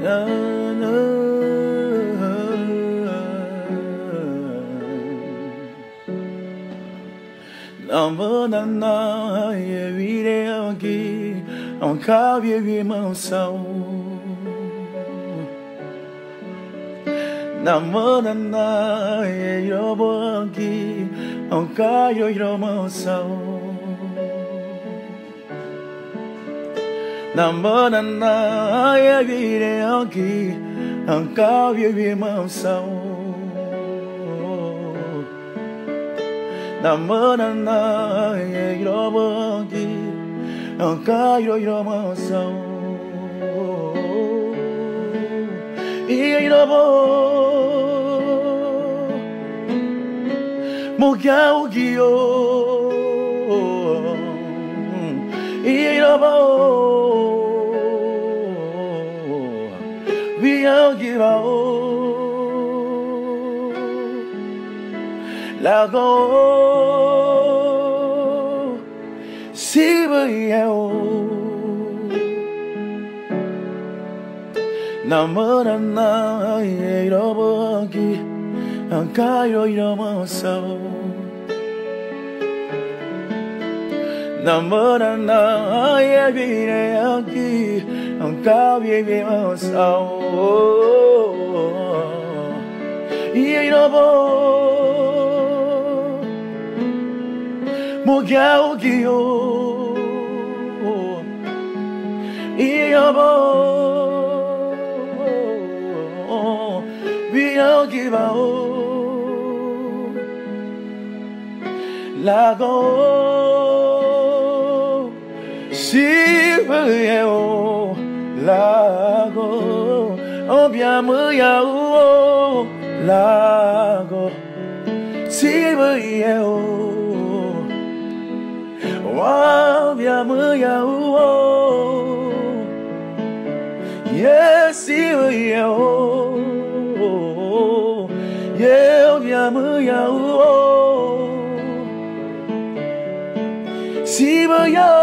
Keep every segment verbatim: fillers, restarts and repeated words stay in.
Namana ye vire angi on kavye vi mansao Namana ye yobo angi on kayo yo mansao Namana ye vire angi on kavye vi mansao Namana ye yobogi ankayo yomasao ye yobo mogyaugio ye yobo viagirao Lago Sibuyao Namana ye robogi Ankayo yomasao Namana ye vireaki Ankayo yomasao Ye robo Mogyaugio Iyabo Viagibao Lago Sibuyao Lago Obiamuyao Lago Sibuyao Wow, via moya oh, yes, you oh, yeah, via moya oh, see moya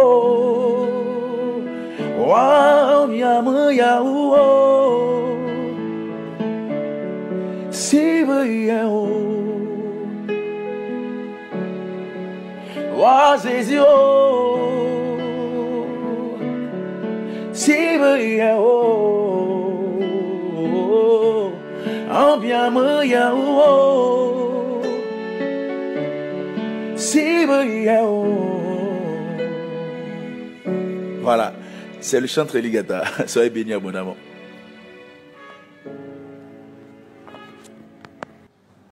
wow, via moya oh, see moya oh. Was is yo Sibuya oh Ambiamuya oh Sibuya oh. Voilà, c'est le chantre Ligata. Soyez bénis abondamment.